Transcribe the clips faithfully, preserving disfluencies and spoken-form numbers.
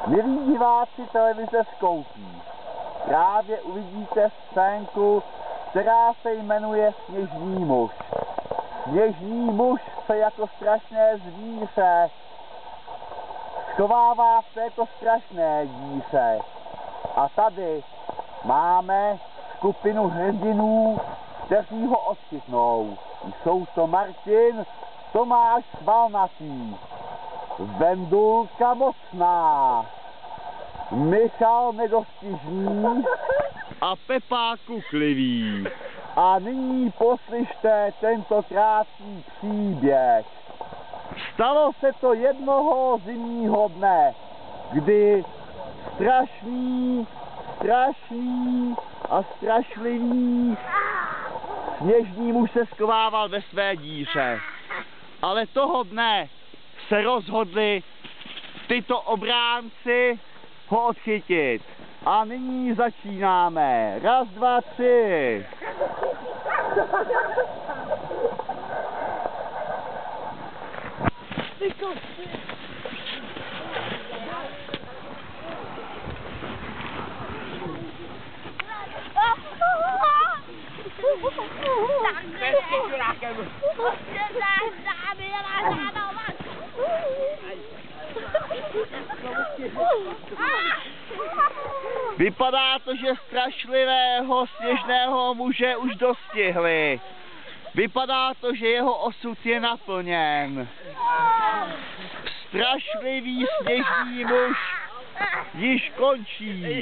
Milí diváci televize Skoutí, právě uvidíte scénku, která se jmenuje Sněžný muž. Sněžný muž se jako strašné zvíře schovává v této strašné díře. A tady máme skupinu hrdinů, kteří ho odchytnou. Jsou to Martin, Tomáš Svalnatý, Vendulka Mocná, Michal Nedostižný a Pepa Kuklivý. A nyní poslyšte tento krátký příběh. Stalo se to jednoho zimního dne, kdy strašný, strašný a strašlivý sněžný muž se schovával ve své díře. Ale toho dne se rozhodli tyto obránci ho odchytit. A nyní začínáme. Raz, dva, tři. Vypadá to, že strašlivého sněžného muže už dostihli. Vypadá to, že jeho osud je naplněn. Strašlivý sněžný muž již končí.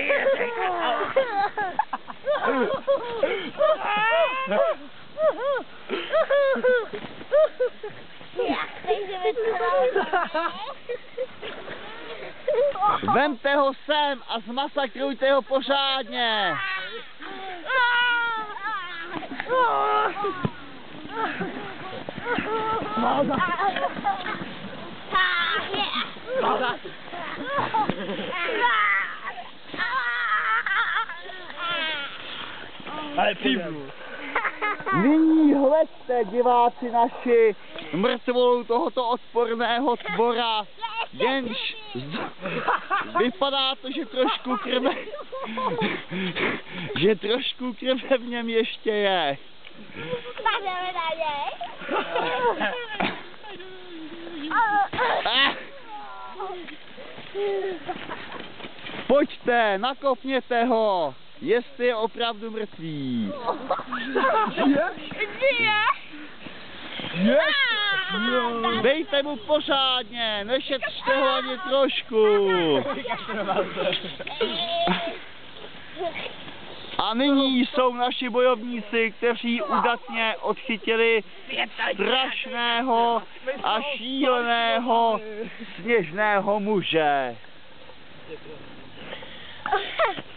Vemte ho sem a zmasakrujte ho pořádně. Ale přijdu. Nyní hleďte, diváci naši, mrtvolu tohoto odporného tvora, jenž z... vypadá to, že trošku krve, že trošku krve v něm ještě je. Ah. Pojďte, nakopněte ho, jestli je opravdu mrtvý. Dejte mu pořádně, nešetřte ho ani trošku. A nyní jsou naši bojovníci, kteří udatně odchytili strašného a šíleného sněžného muže.